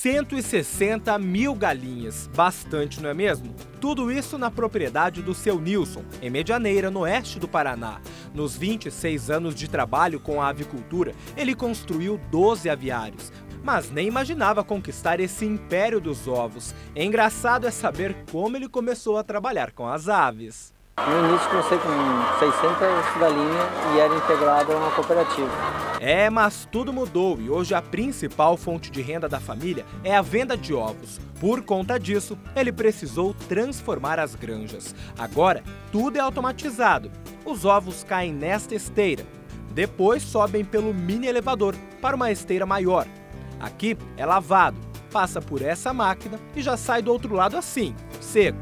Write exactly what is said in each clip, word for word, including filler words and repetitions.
cento e sessenta mil galinhas. Bastante, não é mesmo? Tudo isso na propriedade do seu Nilson, em Medianeira, no oeste do Paraná. Nos vinte e seis anos de trabalho com a avicultura, ele construiu doze aviários, mas nem imaginava conquistar esse império dos ovos. Engraçado é saber como ele começou a trabalhar com as aves. No início comecei com seiscentas galinhas e era integrado a uma cooperativa. É, mas tudo mudou e hoje a principal fonte de renda da família é a venda de ovos. Por conta disso, ele precisou transformar as granjas. Agora, tudo é automatizado. Os ovos caem nesta esteira. Depois sobem pelo mini elevador para uma esteira maior. Aqui é lavado, passa por essa máquina e já sai do outro lado assim, seco.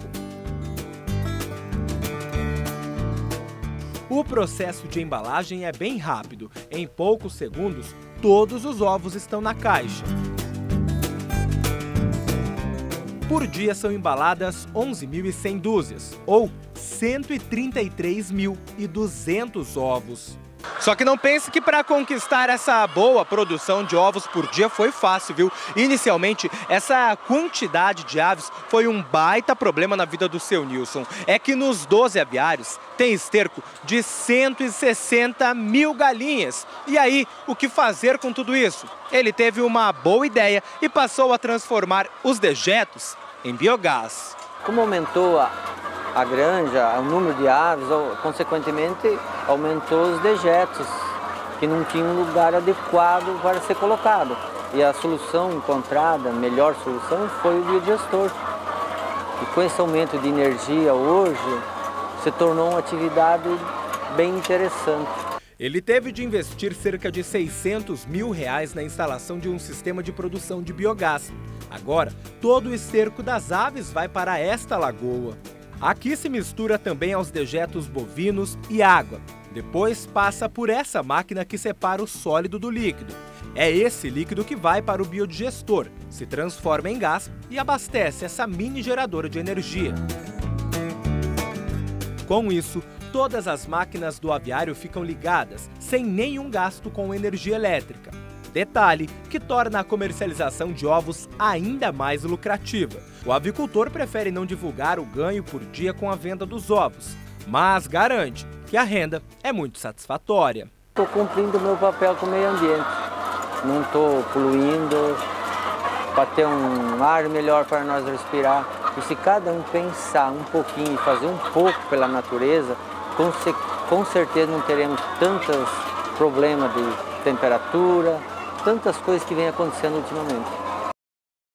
O processo de embalagem é bem rápido. Em poucos segundos, todos os ovos estão na caixa. Por dia são embaladas onze mil e cem dúzias, ou cento e trinta e três mil e duzentos ovos. Só que não pense que para conquistar essa boa produção de ovos por dia foi fácil, viu? Inicialmente, essa quantidade de aves foi um baita problema na vida do seu Nilson. É que nos doze aviários tem esterco de cento e sessenta mil galinhas. E aí, o que fazer com tudo isso? Ele teve uma boa ideia e passou a transformar os dejetos em biogás. Como aumentou a, a granja, o número de aves, ou, consequentemente aumentou os dejetos, que não tinham um lugar adequado para ser colocado. E a solução encontrada, a melhor solução, foi o biodigestor. E com esse aumento de energia hoje, se tornou uma atividade bem interessante. Ele teve de investir cerca de seiscentos mil reais na instalação de um sistema de produção de biogás. Agora, todo o esterco das aves vai para esta lagoa. Aqui se mistura também aos dejetos bovinos e água. Depois passa por essa máquina que separa o sólido do líquido. É esse líquido que vai para o biodigestor, se transforma em gás e abastece essa mini geradora de energia. Com isso, todas as máquinas do aviário ficam ligadas, sem nenhum gasto com energia elétrica. Detalhe que torna a comercialização de ovos ainda mais lucrativa. O avicultor prefere não divulgar o ganho por dia com a venda dos ovos, mas garante que a renda é muito satisfatória. Estou cumprindo o meu papel com o meio ambiente. Não estou poluindo, para ter um ar melhor para nós respirar. E se cada um pensar um pouquinho e fazer um pouco pela natureza, com, com certeza não teremos tantos problemas de temperatura, tantas coisas que vêm acontecendo ultimamente.